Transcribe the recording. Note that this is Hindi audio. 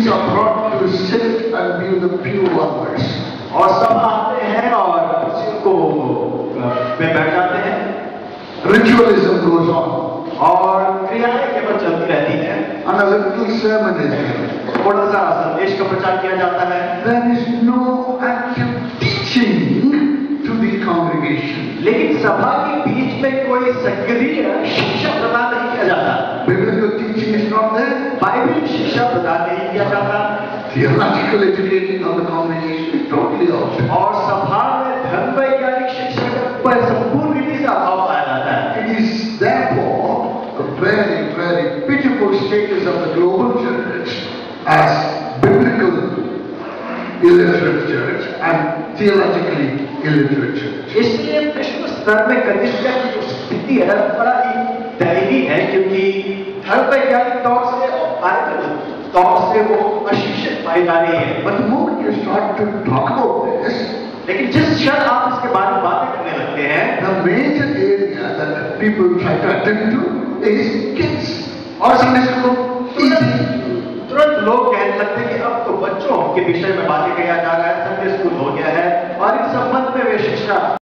are brought to sit and be the pew warmers. और सब आते हैं और कुर्सियों को पे बैठ जाते हैं. Ritualism goes on. और क्रियाएं केवल चलती रहती हैं. And a little sermon is given. थोड़ा सा संदेश का प्रचार किया जाता है. There is no active teaching to the congregation. लेकिन सभा के बीच में कोई सक्रिय शिक्षा प्रदान नहीं किया जाता. Biblical teaching is not there. Bible शिक्षा प्रदान नहीं किया जाता. Theological education of the congregation is totally out. और सभा में धर्म वैज्ञानिक शिक्षा पर संपूर्ण रीति से अभाव पाया जाता है. It is therefore a very, very pitiful status of the global church as biblical illiterate church and theologically illiterate church. इसलिए विश्व स्तर में कलीसिया की जो स्थिति है बड़ा ही दयनीय है, क्योंकि धर्म वैज्ञानिक तौर से और बाइबल तौर से वो अशिक्षित पाई जा रही है. But the moment you start to talk about this, लेकिन जिस क्षण आप इसके बारे में बातें करने लगते हैं, the major area that people try to attend to is kids or Sunday school. तुरंत लोग कहने लगते हैं कि अब तो बच्चों के विषय में बातें किया जा रहा है, संडे स्कूल हो गया है और इस संबंध में वे शिक्षा